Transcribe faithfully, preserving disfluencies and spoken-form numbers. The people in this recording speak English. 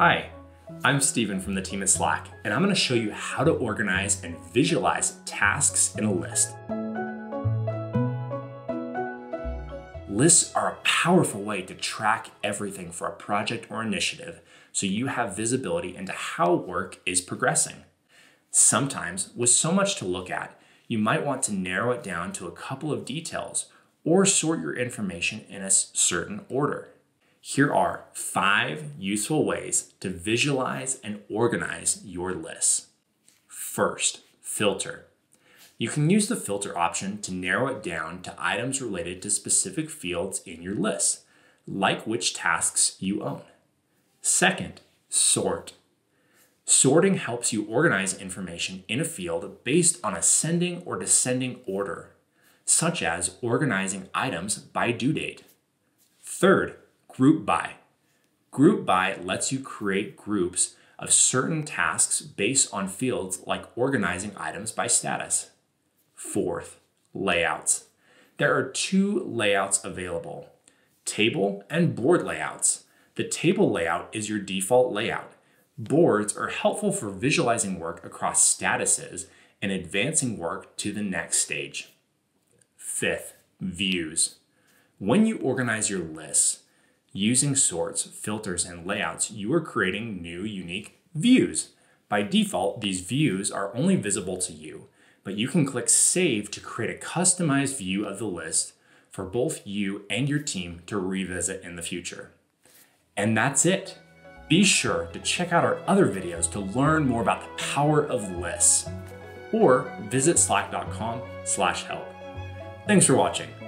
Hi, I'm Steven from the team at Slack, and I'm going to show you how to organize and visualize tasks in a list. Lists are a powerful way to track everything for a project or initiative so you have visibility into how work is progressing. Sometimes, with so much to look at, you might want to narrow it down to a couple of details or sort your information in a certain order. Here are five useful ways to visualize and organize your lists. First, filter. You can use the filter option to narrow it down to items related to specific fields in your list, like which tasks you own. Second, sort. Sorting helps you organize information in a field based on ascending or descending order, such as organizing items by due date. Third, group by. Group by lets you create groups of certain tasks based on fields like organizing items by status. Fourth, layouts. There are two layouts available, table and board layouts. The table layout is your default layout. Boards are helpful for visualizing work across statuses and advancing work to the next stage. Fifth, views. When you organize your lists, using sorts, filters, and layouts, you are creating new, unique views. By default, these views are only visible to you, but you can click Save to create a customized view of the list for both you and your team to revisit in the future. And that's it. Be sure to check out our other videos to learn more about the power of lists, or visit slack dot com slash help. Thanks for watching.